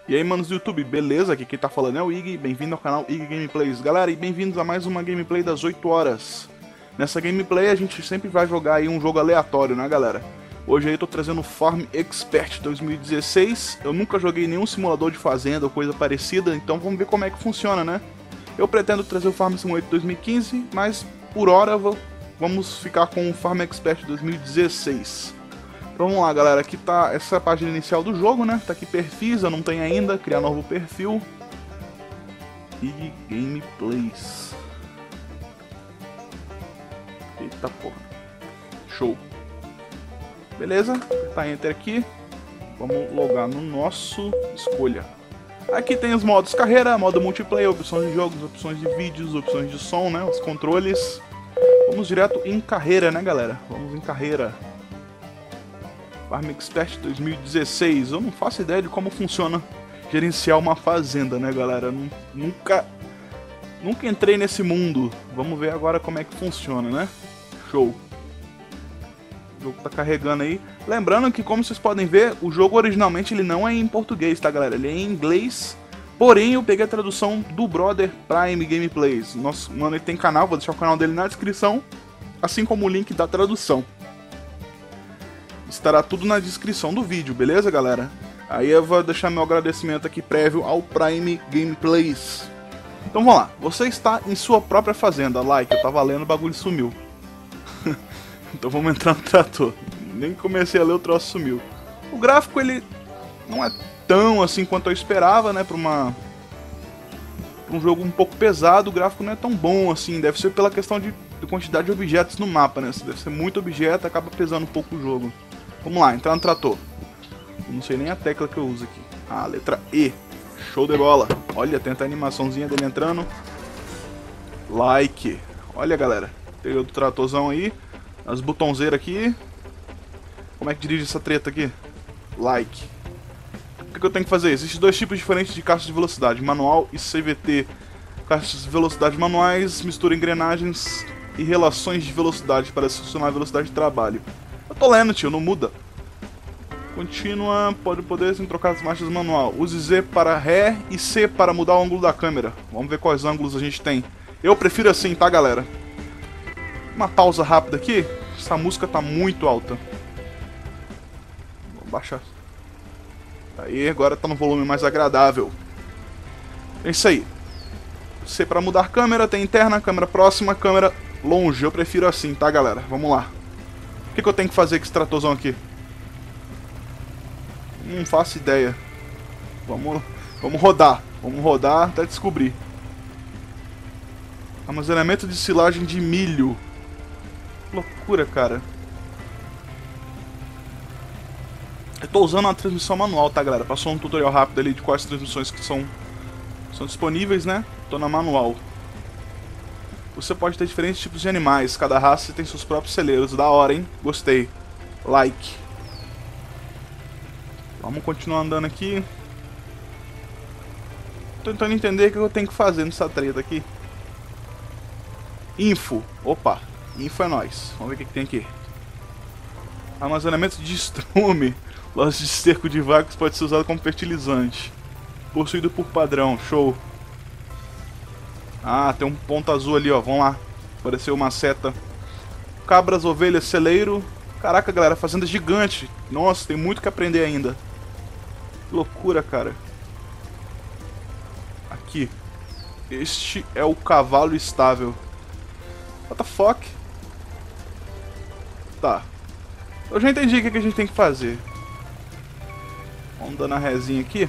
E aí, manos do YouTube, beleza? Aqui quem tá falando é o Ig, bem-vindo ao canal Ig Gameplays. Galera, e bem-vindos a mais uma gameplay das 8 horas. Nessa gameplay a gente sempre vai jogar aí um jogo aleatório, né, galera? Hoje aí eu tô trazendo o Farm Expert 2016. Eu nunca joguei nenhum simulador de fazenda ou coisa parecida, então vamos ver como é que funciona, né? Eu pretendo trazer o Farm Simulator 2015, mas por hora vamos ficar com o Farm Expert 2016. Então vamos lá, galera, aqui tá essa página inicial do jogo, né? Tá aqui perfis, eu não tenho ainda, criar novo perfil. E gameplays. Eita porra. Show. Beleza, tá Enter aqui. Vamos logar no nosso escolha. Aqui tem os modos carreira, modo multiplayer, opções de jogos, opções de vídeos, opções de som, né? Os controles. Vamos direto em carreira, né, galera? Vamos em carreira. Farm Expert 2016. Eu não faço ideia de como funciona gerenciar uma fazenda, né, galera? Nunca entrei nesse mundo. Vamos ver agora como é que funciona, né? Show. O jogo tá carregando aí. Lembrando que, como vocês podem ver, o jogo originalmente ele não é em português, tá, galera? Ele é em inglês. Porém, eu peguei a tradução do brother Prime Gameplays. Nosso mano, ele tem canal, vou deixar o canal dele na descrição, assim como o link da tradução. Estará tudo na descrição do vídeo, beleza, galera? Aí eu vou deixar meu agradecimento aqui prévio ao Prime Gameplays. Então vamos lá. Você está em sua própria fazenda. Like, eu tava lendo, o bagulho sumiu. Então vamos entrar no trator. Nem comecei a ler, o troço sumiu. O gráfico, ele não é tão assim quanto eu esperava, né? Pra um jogo um pouco pesado, o gráfico não é tão bom assim. Deve ser pela questão de quantidade de objetos no mapa, né? Deve ser muito objeto, acaba pesando um pouco o jogo. Vamos lá, entrar no trator. Eu não sei nem a tecla que eu uso aqui. Ah, letra E. Show de bola. Olha, tem a animaçãozinha dele entrando. Like. Olha, galera. Tem outro tratorzão aí. As botãozeiras aqui. Como é que dirige essa treta aqui? Like. O que eu tenho que fazer? Existem dois tipos diferentes de caixas de velocidade. Manual e CVT. Caixas de velocidade manuais misturam engrenagens e relações de velocidade para selecionar a velocidade de trabalho. Eu tô lendo, tio, não muda. Continua, pode poder sem trocar as marchas manual. Use Z para ré e C para mudar o ângulo da câmera. Vamos ver quais ângulos a gente tem. Eu prefiro assim, tá, galera? Uma pausa rápida aqui. Essa música tá muito alta. Vou baixar. Aí, agora tá no volume mais agradável. É isso aí. C para mudar câmera, tem interna, câmera próxima, câmera longe. Eu prefiro assim, tá, galera? Vamos lá. O que eu tenho que fazer com esse tratorzão aqui? Não faço ideia. Vamos rodar. Vamos rodar até descobrir. Armazenamento de silagem de milho. Que loucura, cara. Eu tô usando uma transmissão manual, tá, galera? Passou um tutorial rápido ali de quais transmissões que são disponíveis, né? Tô na manual. Você pode ter diferentes tipos de animais. Cada raça tem seus próprios celeiros. Da hora, hein? Gostei. Like. Vamos continuar andando aqui. Tô tentando entender o que eu tenho que fazer nessa treta aqui. Info. Opa. Info é nóis. Vamos ver o que tem aqui. Armazenamento de estrume. Loja de esterco de vacas pode ser usado como fertilizante. Possuído por padrão. Show. Ah, tem um ponto azul ali, ó. Vamos lá. Apareceu uma seta. Cabras, ovelhas, celeiro. Caraca, galera, fazenda gigante. Nossa, tem muito que aprender ainda. Que loucura, cara. Aqui. Este é o cavalo estável. What the fuck? Tá. Eu já entendi o que a gente tem que fazer. Vamos dando a rézinha aqui.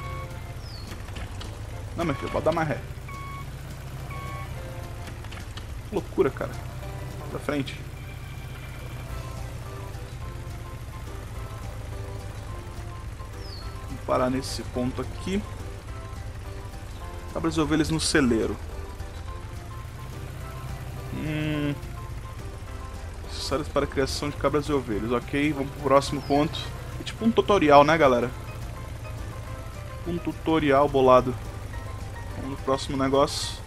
Não, meu filho, pode dar mais ré. Que loucura, cara. Pra frente. Vamos parar nesse ponto aqui. Cabras e ovelhas no celeiro. Necessários para a criação de cabras e ovelhas. Ok, vamos pro próximo ponto. É tipo um tutorial, né, galera? Um tutorial bolado. Vamos no próximo negócio.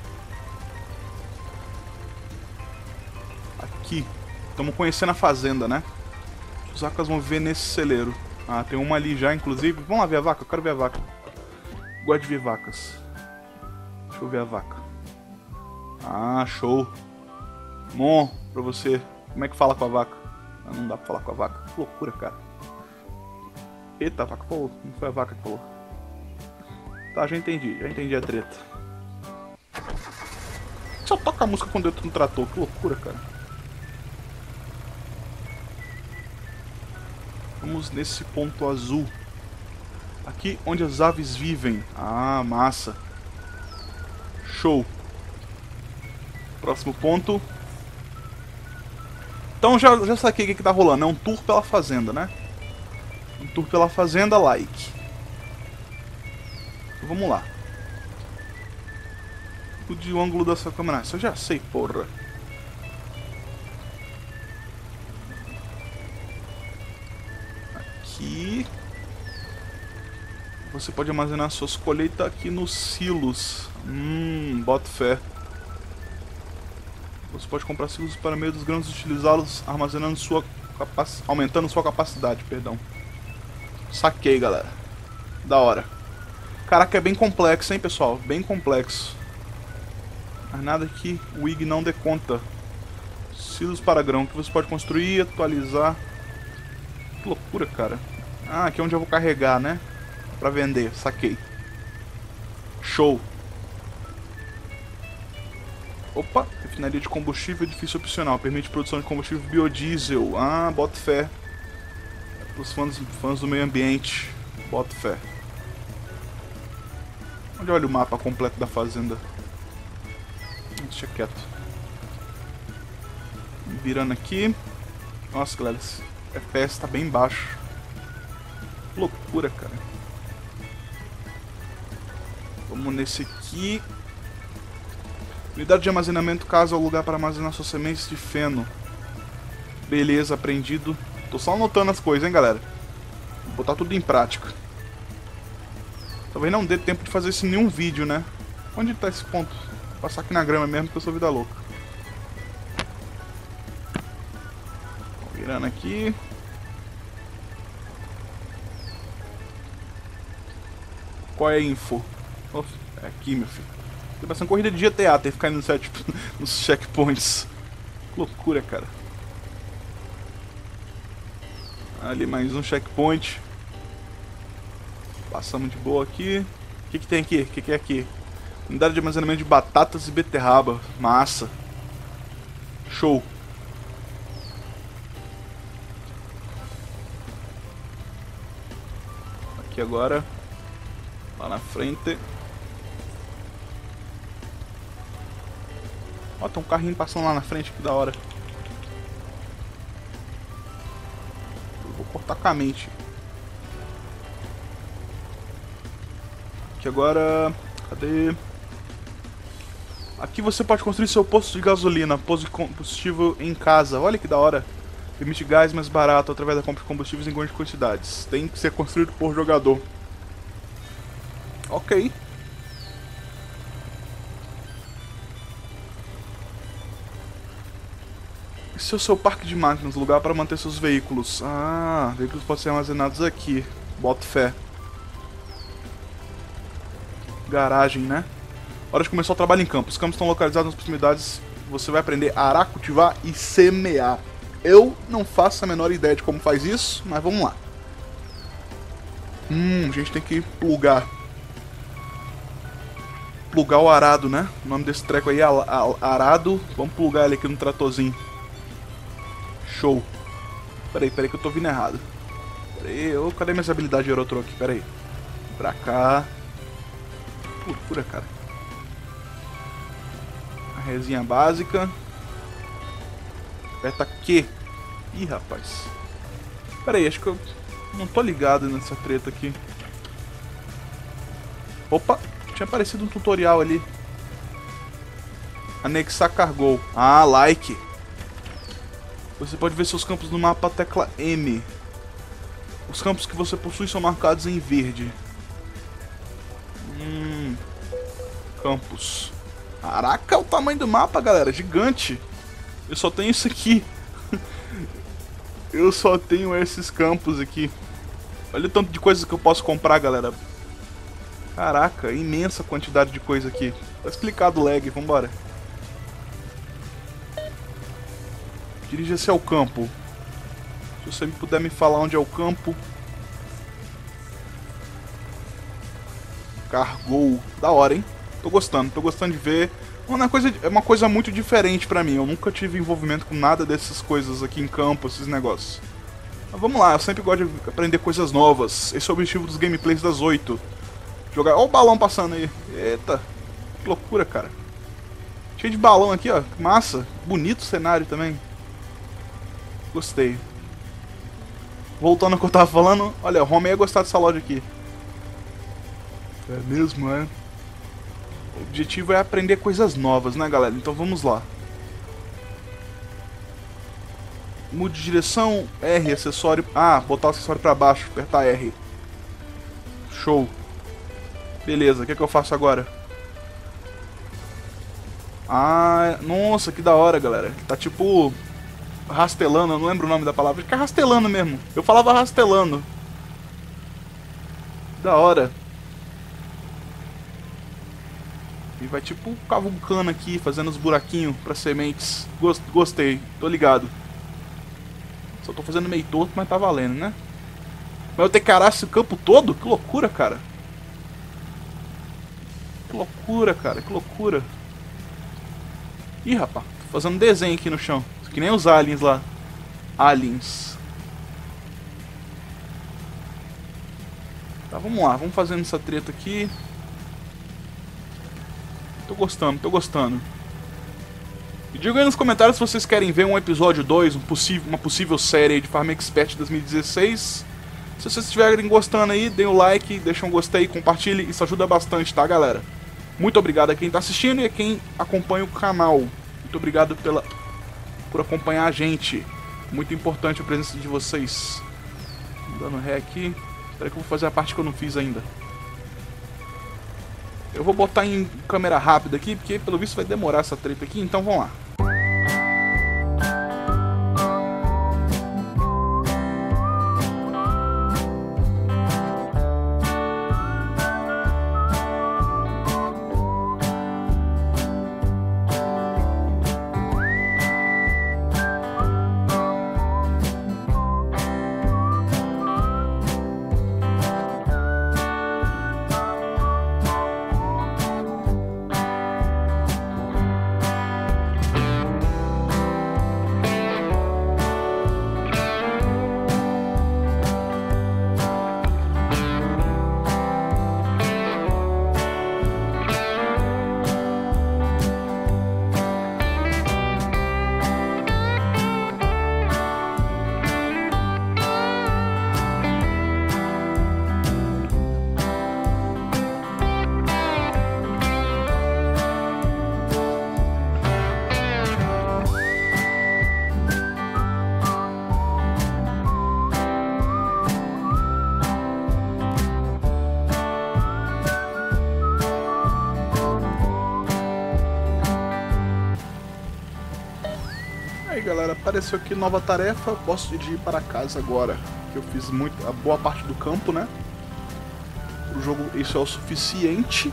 Aqui. Estamos conhecendo a fazenda, né? Os vacas vão viver nesse celeiro. Ah, tem uma ali já, inclusive. Vamos lá ver a vaca, eu quero ver a vaca. gosto de ver vacas. Deixa eu ver a vaca. Ah, show. Bom, pra você. Como é que fala com a vaca? Ah, não dá pra falar com a vaca. Que loucura, cara. Eita, a vaca falou. Não foi a vaca que falou. Tá, já entendi a treta. Só toca a música quando eu tô no trator. Que loucura, cara. Vamos nesse ponto azul. Aqui onde as aves vivem. Ah, massa. Show. Próximo ponto. Então já saquei o que tá rolando. É um tour pela fazenda, né? Um tour pela fazenda, like. Então, vamos lá. Mude o ângulo da sua câmera. Isso eu já sei, porra. Aqui. Você pode armazenar suas colheitas aqui nos silos. Bota fé. Você pode comprar silos para meio dos grãos e utilizá-los armazenando aumentando sua capacidade, perdão. Saquei, galera. Da hora. Caraca, é bem complexo, hein, pessoal? Bem complexo. Mas nada que o IG não dê conta. Silos para grão que você pode construir e atualizar. Que loucura, cara. Ah, aqui é onde eu vou carregar, né? Pra vender, saquei. Show. Opa, refinaria de combustível, edifício opcional. Permite produção de combustível biodiesel. Ah, boto fé. Para os fãs do meio ambiente. Boto fé. Onde olha o mapa completo da fazenda? Deixa quieto. Virando aqui. Nossa, galera, esse FPS tá bem baixo. Que loucura, cara. Vamos nesse aqui. Unidade de armazenamento, casa ou lugar para armazenar suas sementes de feno. Beleza, aprendido. Tô só anotando as coisas, hein, galera. Vou botar tudo em prática. Talvez não dê tempo de fazer isso em nenhum vídeo, né? Onde tá esse ponto? Vou passar aqui na grama mesmo, que eu sou vida louca. Virando aqui. Qual é a info? Oh, é aqui, meu filho. Tem bastante corrida de GTA, tem que ficar indo nos checkpoints. Que loucura, cara. Ali mais um checkpoint. Passamos de boa aqui. O que tem aqui? O que é aqui? Unidade de armazenamento de batatas e beterraba. Massa. Show. Aqui agora. Lá na frente. Ó, tem um carrinho passando lá na frente, que da hora. Eu vou cortar com a mente. Aqui agora... Cadê? Aqui você pode construir seu posto de gasolina, posto de combustível em casa. Olha que da hora. Permite gás mais barato através da compra de combustíveis em grandes quantidades. Tem que ser construído por jogador. Ok. Esse é o seu parque de máquinas, lugar para manter seus veículos. Ah, veículos podem ser armazenados aqui. Boto fé. Garagem, né? Hora de começar o trabalho em campo. Os campos estão localizados nas proximidades. Você vai aprender a arar, cultivar e semear. Eu não faço a menor ideia de como faz isso, mas vamos lá. A gente tem que plugar. Plugar o arado, né? O nome desse treco aí é arado. Vamos plugar ele aqui no tratorzinho. Show. Peraí que eu tô vindo errado. Peraí, cadê minhas habilidades de Eurotruck? Peraí. Pra cá. Loucura, cara. A resinha básica. Aperta Q. Ih, rapaz. Peraí, acho que eu não tô ligado nessa treta aqui. Opa, tinha aparecido um tutorial ali. Anexar cargo. Ah, like. Você pode ver seus campos no mapa, tecla M. Os campos que você possui são marcados em verde. Campos. Caraca, o tamanho do mapa, galera, gigante. Eu só tenho isso aqui. Eu só tenho esses campos aqui. Olha o tanto de coisas que eu posso comprar, galera. Caraca, imensa quantidade de coisa aqui. Tá explicado o lag, vambora. Dirija-se ao campo. Se você puder me falar onde é o campo. Cargou. Da hora, hein? Tô gostando de ver. É uma coisa muito diferente pra mim. Eu nunca tive envolvimento com nada dessas coisas aqui em campo, esses negócios. Mas vamos lá, eu sempre gosto de aprender coisas novas. Esse é o objetivo dos gameplays das 8. Jogar. Olha o balão passando aí. Eita, que loucura, cara. Cheio de balão aqui, ó. Massa. Bonito o cenário também. Gostei. Voltando ao que eu tava falando, olha, o Home ia gostar dessa loja aqui. É mesmo, é? O objetivo é aprender coisas novas, né, galera? Então vamos lá. Mude de direção, R, acessório... Ah, botar o acessório pra baixo, apertar R. Show. Beleza, o que é que eu faço agora? Ah, nossa, que da hora, galera. Tá tipo... rastelando, eu não lembro o nome da palavra. Acho que é rastelando mesmo. Eu falava rastelando. Da hora. E vai tipo cavucando aqui, fazendo os buraquinhos para sementes. Gostei, tô ligado. Só tô fazendo meio torto, mas tá valendo, né? Mas eu ter que arar esse campo todo? Que loucura, cara. Que loucura, cara, que loucura. Ih, rapaz, tô fazendo desenho aqui no chão. Que nem os aliens lá. Aliens. Tá, vamos lá, vamos fazendo essa treta aqui. Tô gostando. E digam aí nos comentários se vocês querem ver um episódio 2, uma possível série de Farm Expert 2016. Se vocês estiverem gostando aí, deem o like, deixem um gostei, compartilhe, isso ajuda bastante, tá, galera? Muito obrigado a quem tá assistindo e a quem acompanha o canal. Muito obrigado por acompanhar a gente. Muito importante a presença de vocês. Dando ré aqui. Espera que eu vou fazer a parte que eu não fiz ainda. Eu vou botar em câmera rápida aqui, porque pelo visto vai demorar essa treta aqui, então vamos lá. Aí galera, apareceu aqui nova tarefa, posso ir para casa agora, que eu fiz a boa parte do campo, né? O jogo, isso é o suficiente.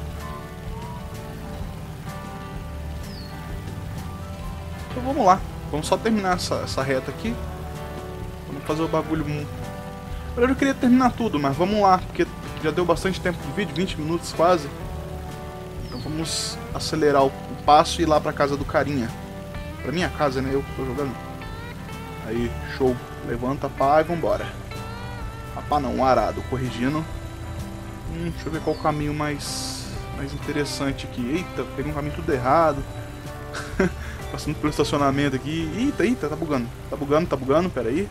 Então vamos lá, vamos só terminar essa reta aqui. Vamos fazer o bagulho... Eu queria terminar tudo, mas vamos lá, porque já deu bastante tempo de vídeo, 20 minutos quase. Então vamos acelerar o passo e ir lá pra casa do carinha. Pra minha casa, né? Eu que tô jogando. Aí, show. Levanta, pá, e vambora. A pá não, um arado, corrigindo. Deixa eu ver qual o caminho mais interessante aqui. Eita, peguei um caminho tudo errado. Passando pelo estacionamento aqui. Eita, tá bugando, pera aí.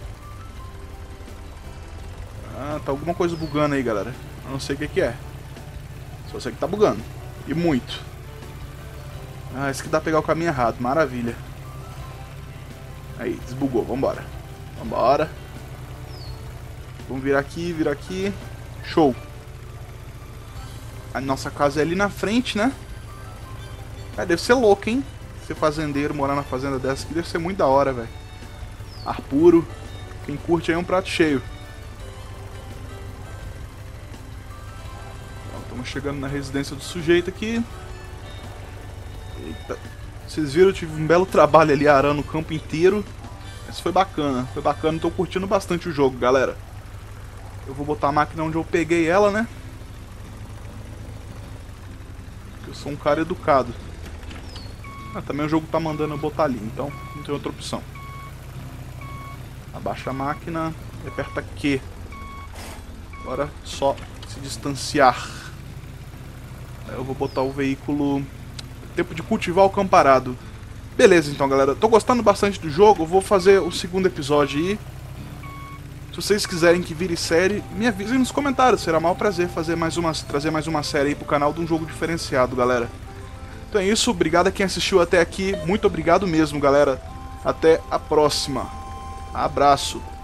Ah, tá alguma coisa bugando aí, galera. Eu não sei o que é. Só sei que tá bugando. E muito. Ah, esse aqui dá pra pegar o caminho errado, maravilha. Aí, desbugou, vambora. Vamos virar aqui, Show. A nossa casa é ali na frente, né? Deve ser louco, hein? Ser fazendeiro, morar na fazenda dessa aqui deve ser muito da hora, velho. Ar puro. Quem curte aí é um prato cheio. Tô Estamos chegando na residência do sujeito aqui. Eita. Vocês viram, eu tive um belo trabalho ali arando o campo inteiro. Mas foi bacana, tô curtindo bastante o jogo, galera. Eu vou botar a máquina onde eu peguei ela, né? Porque eu sou um cara educado. Também o jogo tá mandando eu botar ali, então não tem outra opção. Abaixa a máquina e aperta Q. Agora só se distanciar. Eu vou botar o veículo... Tempo de cultivar o campo parado. Beleza então, galera. Tô gostando bastante do jogo. Eu vou fazer o segundo episódio aí. Se vocês quiserem que vire série, me avisem nos comentários. Será um maior prazer fazer trazer mais uma série aí pro canal de um jogo diferenciado, galera. Então é isso. Obrigado a quem assistiu até aqui. Muito obrigado mesmo, galera. Até a próxima. Abraço.